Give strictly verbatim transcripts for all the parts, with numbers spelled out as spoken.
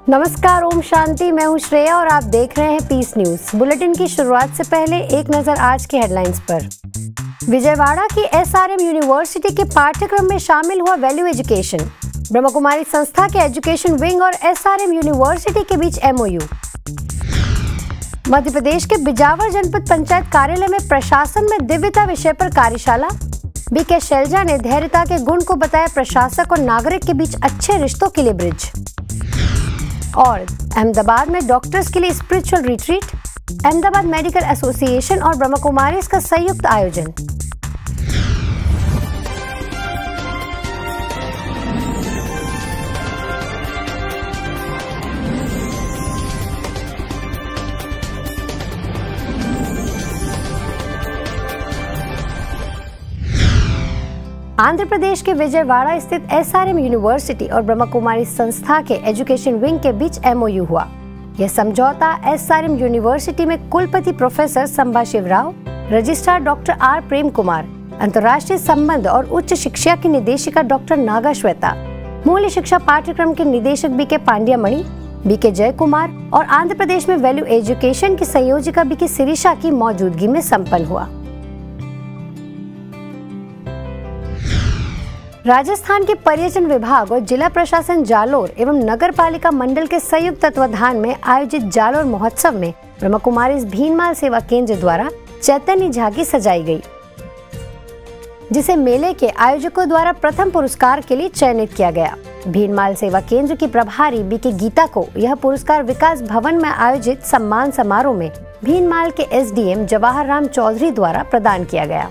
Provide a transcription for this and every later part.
नमस्कार, ओम शांति। मैं हूं श्रेया और आप देख रहे हैं पीस न्यूज। बुलेटिन की शुरुआत से पहले एक नजर आज के हेडलाइंस पर। विजयवाड़ा की एस आर एम यूनिवर्सिटी के पाठ्यक्रम में शामिल हुआ वैल्यू एजुकेशन। ब्रह्म कुमारी संस्था के एजुकेशन विंग और एस आर एम यूनिवर्सिटी के बीच M O you. Madhya Pradesh के बिजावर जनपद पंचायत कार्यालय में प्रशासन में दिव्यता विषय पर कार्यशाला। बी के शैलजा ने धैर्यता के गुण को बताया प्रशासक और नागरिक के बीच अच्छे रिश्तों के लिए ब्रिज। और अहमदाबाद में डॉक्टर्स के लिए spiritual retreat. Ahmedabad medical association और ब्रह्म कुमारीज का संयुक्त आयोजन। आंध्र प्रदेश के विजयवाड़ा स्थित एस आर एम यूनिवर्सिटी और ब्रह्म कुमारी संस्था के एजुकेशन विंग के बीच एम ओ यू हुआ। यह समझौता एस आर एम यूनिवर्सिटी में कुलपति professor Sambha Shivrao, registrar doctor R Prem Kumar, अंतर्राष्ट्रीय संबंध और उच्च शिक्षा की निदेशिका डॉक्टर नागा श्वेता, मूल्य शिक्षा पाठ्यक्रम के निदेशक बी के पांड्यामणि, बी के जय कुमार और आंध्र प्रदेश में वैल्यू एजुकेशन की संयोजिका बी के शिरीषा की मौजूदगी में संपन्न हुआ। राजस्थान के पर्यटन विभाग और जिला प्रशासन जालोर एवं नगर पालिका मंडल के संयुक्त तत्वाधान में आयोजित जालोर महोत्सव में ब्रह्म कुमारीज भीनमाल सेवा केंद्र द्वारा चैतन्य झांकी सजाई गई, जिसे मेले के आयोजकों द्वारा प्रथम पुरस्कार के लिए चयनित किया गया। भीनमाल सेवा केंद्र की प्रभारी बी के गीता को यह पुरस्कार विकास भवन में आयोजित सम्मान समारोह में भीनमाल के S D M Jawahar Ram Chaudhary द्वारा प्रदान किया गया।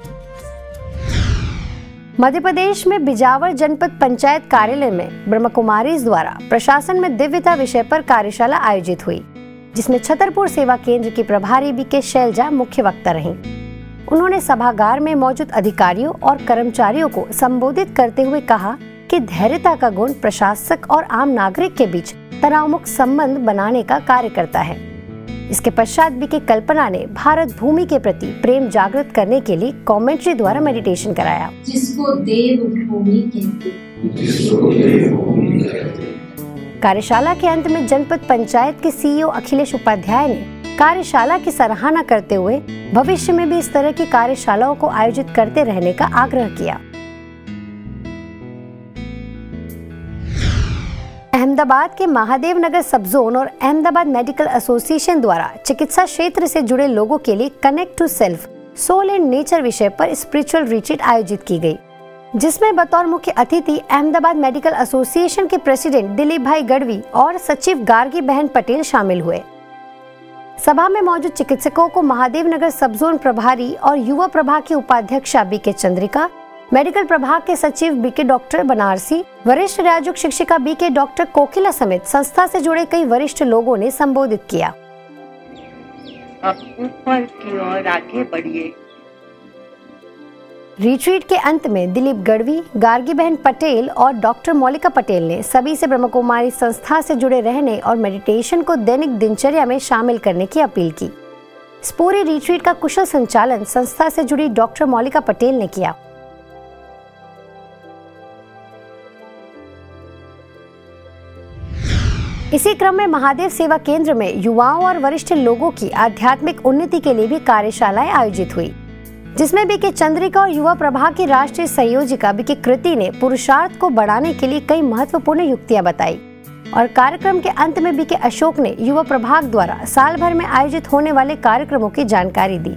मध्य प्रदेश में बिजावर जनपद पंचायत कार्यालय में ब्रह्म कुमारीज द्वारा प्रशासन में दिव्यता विषय पर कार्यशाला आयोजित हुई, जिसमें छतरपुर सेवा केंद्र की प्रभारी बी के शैलजा मुख्य वक्ता रहीं। उन्होंने सभागार में मौजूद अधिकारियों और कर्मचारियों को संबोधित करते हुए कहा कि धैर्यता का गुण प्रशासक और आम नागरिक के बीच तनावमुक्त संबंध बनाने का कार्य करता है। इसके पश्चात बी के कल्पना ने भारत भूमि के प्रति प्रेम जागृत करने के लिए कमेंट्री द्वारा मेडिटेशन कराया। जिसको देवभूमि कहते। कार्यशाला के अंत में जनपद पंचायत के सी ई ओ अखिलेश उपाध्याय ने कार्यशाला की सराहना करते हुए भविष्य में भी इस तरह की कार्यशालाओं को आयोजित करते रहने का आग्रह किया। अहमदाबाद के महादेव नगर सब जोन और अहमदाबाद मेडिकल एसोसिएशन द्वारा चिकित्सा क्षेत्र से जुड़े लोगों के लिए connect to self, soul and nature विषय पर स्पिरिचुअल रिट्रीट आयोजित की गई, जिसमें बतौर मुख्य अतिथि अहमदाबाद मेडिकल एसोसिएशन के प्रेसिडेंट दिलीप भाई गढ़वी और सचिव गार्गी बहन पटेल शामिल हुए। सभा में मौजूद चिकित्सकों को महादेव नगर सब जोन प्रभारी और युवा प्रभाग की उपाध्यक्षा बी के चंद्रिका, मेडिकल प्रभाग के सचिव बी के डॉक्टर बनारसी, वरिष्ठ राजयोग शिक्षिका बी के डॉक्टर कोकिला समेत संस्था से जुड़े कई वरिष्ठ लोगों ने संबोधित किया। अब ऊपर की ओर आगे बढ़िए। रिट्रीट के अंत में दिलीप गढ़वी, गार्गी बहन पटेल और डॉक्टर मौलिका पटेल ने सभी से ब्रह्म कुमारी संस्था से जुड़े रहने और मेडिटेशन को दैनिक दिनचर्या में शामिल करने की अपील की। इस पूरे रिट्रीट का कुशल संचालन संस्था से जुड़ी डॉक्टर मौलिका पटेल ने किया। इसी क्रम में महादेव सेवा केंद्र में युवाओं और वरिष्ठ लोगों की आध्यात्मिक उन्नति के लिए भी कार्यशालाएं आयोजित हुई, जिसमें बी के चंद्रिका और युवा प्रभाग की राष्ट्रीय संयोजिका बी के कृति ने पुरुषार्थ को बढ़ाने के लिए कई महत्वपूर्ण युक्तियां बताई और कार्यक्रम के अंत में बी के अशोक ने युवा प्रभाग द्वारा साल भर में आयोजित होने वाले कार्यक्रमों की जानकारी दी।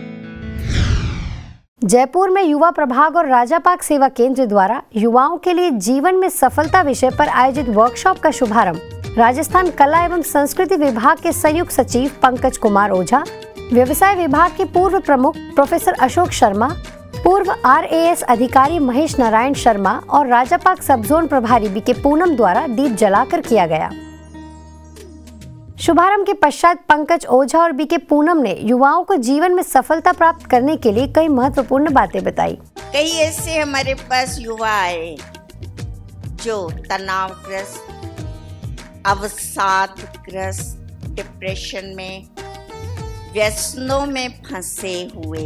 जयपुर में युवा प्रभाग और राजापाक सेवा केंद्र द्वारा युवाओं के लिए जीवन में सफलता विषय पर आयोजित वर्कशॉप का शुभारंभ राजस्थान कला एवं संस्कृति विभाग के संयुक्त सचिव पंकज कुमार ओझा, व्यवसाय विभाग के पूर्व प्रमुख प्रोफेसर अशोक शर्मा, पूर्व आर ए एस अधिकारी महेश नारायण शर्मा और राजापाक सब जोन प्रभारी बी के पूनम द्वारा दीप जलाकर किया गया। शुभारंभ के पश्चात पंकज ओझा और बी के पूनम ने युवाओं को जीवन में सफलता प्राप्त करने के लिए कई महत्वपूर्ण बातें बताई। कई ऐसे हमारे पास युवा आए जो तनावग्रस्त, अवसादग्रस्त, डिप्रेशन में, व्यसनों में फंसे हुए,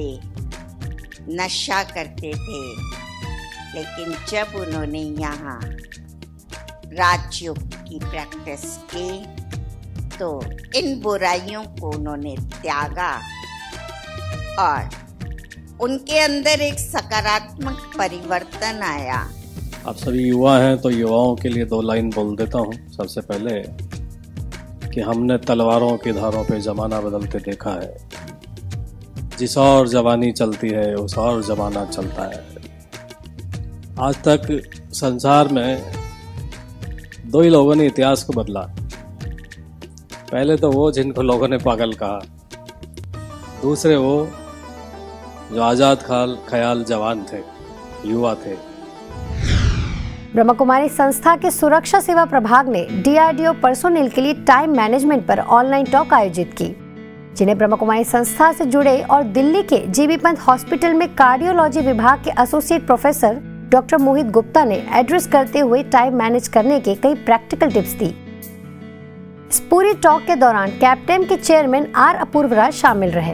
नशा करते थे, लेकिन जब उन्होंने यहाँ राजयोग की प्रैक्टिस की तो इन बुराइयों को उन्होंने त्यागा और उनके अंदर एक सकारात्मक परिवर्तन आया। आप सभी युवा हैं तो युवाओं के लिए दो लाइन बोल देता हूँ। सबसे पहले कि हमने तलवारों की धारों पे ज़माना बदलते देखा है, जिस और जवानी चलती है उस और ज़माना चलता है। आज तक संसार में दो ही लोगों ने इतिहास को बदला। पहले तो वो जिनको लोगों ने पागल कहा, दूसरे वो जो आज़ाद खाल ख्याल जवान थे, युवा थे। ब्रह्मा कुमारी संस्था के सुरक्षा सेवा प्रभाग ने D R D O personnel के लिए टाइम मैनेजमेंट पर ऑनलाइन टॉक आयोजित की, जिन्हें ब्रह्मा कुमारी संस्था से जुड़े और दिल्ली के जी बी पंत हॉस्पिटल में कार्डियोलॉजी विभाग के associate professor doctor Mohit Gupta ने एड्रेस करते हुए टाइम मैनेज करने के कई प्रैक्टिकल टिप्स दी। इस पूरी टॉक के दौरान कैप्टेन के चेयरमैन आर अपूर्वराज शामिल रहे।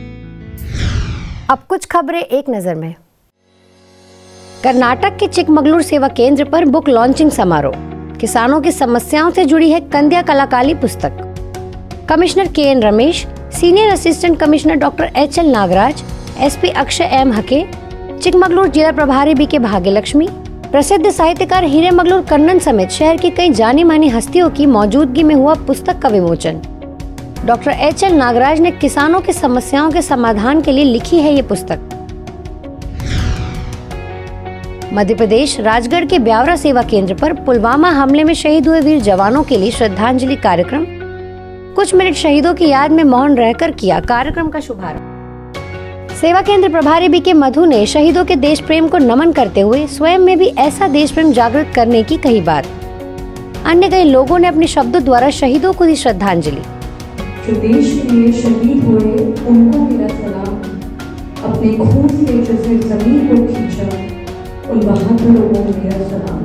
अब कुछ खबरें एक नजर में। कर्नाटक के चिकमगलूर सेवा केंद्र पर बुक लॉन्चिंग समारोह। किसानों की समस्याओं से जुड़ी है कंदिया कलाकाली पुस्तक। Commissioner K N Ramesh, senior assistant commissioner doctor H L Nagaraj, S P Akshay M Hake, Chikmagalur जिला प्रभारी बी के भाग्यलक्ष्मी, प्रसिद्ध साहित्यकार हीरेमगलूर कन्नन समेत शहर की कई जानी मानी हस्तियों की मौजूदगी में हुआ पुस्तक का विमोचन। डॉक्टर एच एल नागराज ने किसानों की समस्याओं के समाधान के लिए लिखी है ये पुस्तक। मध्य प्रदेश राजगढ़ के ब्यावरा सेवा केंद्र पर पुलवामा हमले में शहीद हुए वीर जवानों के लिए श्रद्धांजलि कार्यक्रम। कुछ मिनट शहीदों की याद में मौन रहकर किया कार्यक्रम का शुभारंभ। सेवा केंद्र प्रभारी बी के मधु ने शहीदों के देश प्रेम को नमन करते हुए स्वयं में भी ऐसा देश प्रेम जागृत करने की कही बात। अन्य कई लोगों ने अपने शब्दों द्वारा शहीदों को दी श्रद्धांजलि। जो देश के लिए शहीद हुए उनको मेरा सलाम। अपने खून से जिसने जमीन को खींचा उन बहादुरों को मेरा सलाम।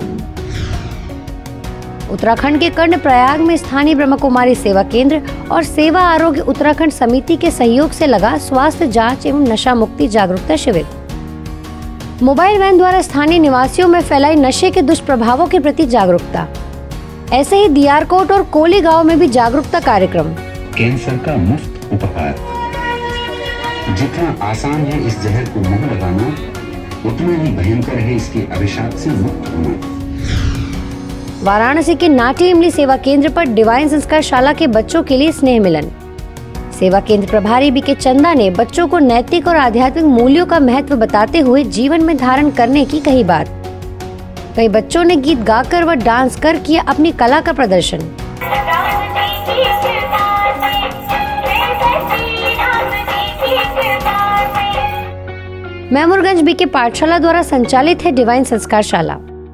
उत्तराखंड के कर्णप्रयाग में स्थानीय ब्रह्मा कुमारी सेवा केंद्र और सेवा आरोग्य उत्तराखंड समिति के सहयोग से लगा स्वास्थ्य जांच एवं नशा मुक्ति जागरूकता शिविर। मोबाइल वैन द्वारा स्थानीय निवासियों में फैलाई नशे के दुष्प्रभावों के प्रति जागरूकता। ऐसे ही दियारकोट और कोली गांव में भी जागरूकता कार्यक्रम। कैंसर का मुफ्त उपहार। जितना आसान है इस जहर को मुंह लगाना, उतना ही भयंकर है इसके अभिशाप से मुक्त होना। वाराणसी के नाटी इमली सेवा केंद्र पर डिवाइन संस्कार शाला के बच्चों के लिए स्नेह मिलन। सेवा केंद्र प्रभारी बी के चंदा ने बच्चों को नैतिक और आध्यात्मिक मूल्यों का महत्व बताते हुए जीवन में धारण करने की कही बात। कई बच्चों ने गीत गाकर व डांस कर किया अपनी कला का प्रदर्शन। मैमूरगंज बी के पाठशाला द्वारा संचालित है डिवाइन संस्कार शाला।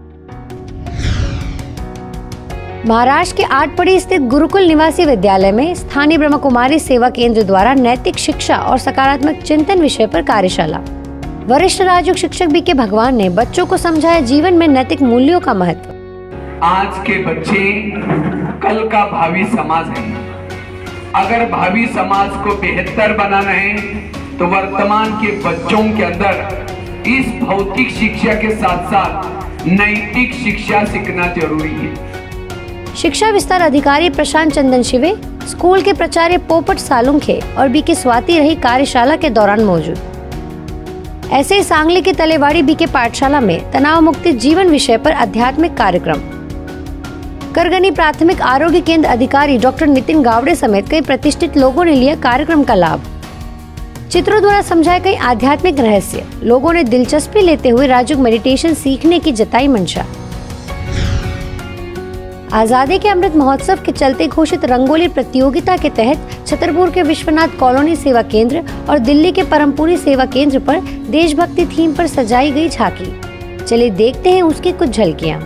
महाराष्ट्र के आटपड़ी स्थित गुरुकुल निवासी विद्यालय में स्थानीय ब्रह्मा कुमारी सेवा केंद्र द्वारा नैतिक शिक्षा और सकारात्मक चिंतन विषय पर कार्यशाला। वरिष्ठ राजयोग शिक्षक बी के भगवान ने बच्चों को समझाया जीवन में नैतिक मूल्यों का महत्व। आज के बच्चे कल का भावी समाज है। अगर भावी समाज को बेहतर बनाना है तो वर्तमान के बच्चों के अंदर इस भौतिक शिक्षा के साथ साथ नैतिक शिक्षा सीखना जरूरी है। शिक्षा विस्तार अधिकारी प्रशांत चंदन शिवे, स्कूल के प्राचार्य पोपट सालुंखे और बी के स्वाति रही कार्यशाला के दौरान मौजूद। ऐसे ही सांगली के तलेवाड़ी बी के पाठशाला में तनाव मुक्ति जीवन विषय पर आध्यात्मिक कार्यक्रम। करगनी प्राथमिक आरोग्य केंद्र अधिकारी डॉक्टर नितिन गावड़े समेत कई प्रतिष्ठित लोगों ने लिया कार्यक्रम का लाभ। चित्रों द्वारा समझाए कई आध्यात्मिक रहस्य। लोगों ने दिलचस्पी लेते हुए राजयोग मेडिटेशन सीखने की जताई मंशा। आजादी के अमृत महोत्सव के चलते घोषित रंगोली प्रतियोगिता के तहत छतरपुर के विश्वनाथ कॉलोनी सेवा केंद्र और दिल्ली के परमपुरी सेवा केंद्र पर देशभक्ति थीम पर सजाई गई झांकी। चलिए देखते हैं उसकी कुछ झलकियां।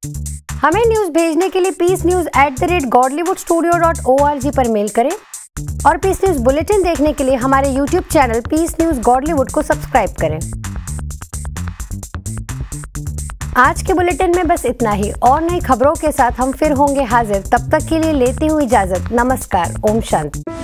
हमें न्यूज भेजने के लिए peace news at the rate godlywood studio dot O R G पर मेल करें और पीस न्यूज बुलेटिन देखने के लिए हमारे YouTube channel Peace News Godlywood को सब्सक्राइब करें। आज के बुलेटिन में बस इतना ही। और नई खबरों के साथ हम फिर होंगे हाजिर। तब तक के लिए लेती हूँ इजाजत। नमस्कार। ओम शांति।